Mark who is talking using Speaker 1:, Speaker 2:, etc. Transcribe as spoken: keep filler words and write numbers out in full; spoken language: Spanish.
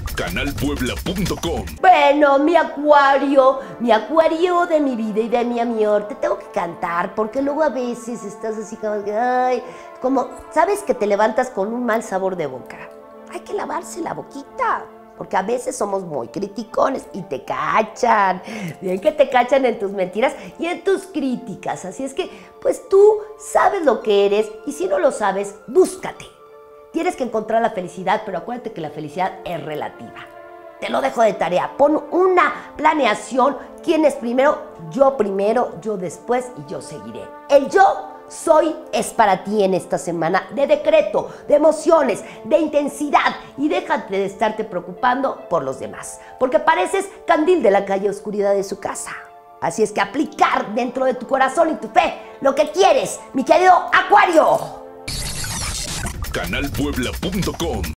Speaker 1: canal puebla punto com.
Speaker 2: Bueno, mi acuario, mi acuario de mi vida y de mi amor, te tengo que cantar porque luego a veces estás así como que, ay, como, sabes que te levantas con un mal sabor de boca. Hay que lavarse la boquita, porque a veces somos muy criticones y te cachan. Bien que te cachan en tus mentiras y en tus críticas. Así es que, pues tú sabes lo que eres y si no lo sabes, búscate. Tienes que encontrar la felicidad, pero acuérdate que la felicidad es relativa. Te lo dejo de tarea. Pon una planeación. ¿Quién es primero? Yo primero, yo después y yo seguiré. El yo soy es para ti en esta semana de decreto, de emociones, de intensidad. Y déjate de estarte preocupando por los demás, porque pareces candil de la calle oscuridad de su casa. Así es que aplicar dentro de tu corazón y tu fe lo que quieres, mi querido Acuario.
Speaker 1: canal puebla punto com